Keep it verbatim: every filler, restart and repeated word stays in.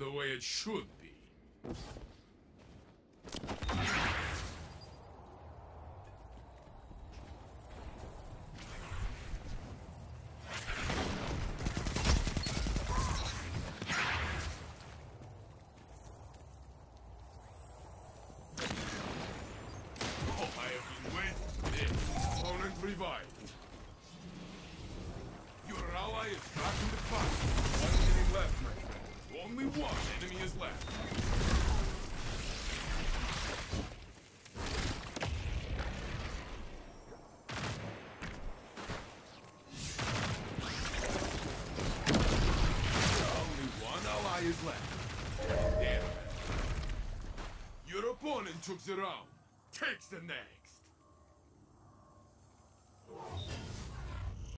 the way it should be. Revived. Your ally is back in the fight. One enemy left, my friend. Only one enemy is left. Only one ally is left. Damn it. Your opponent took the round. Takes the neck.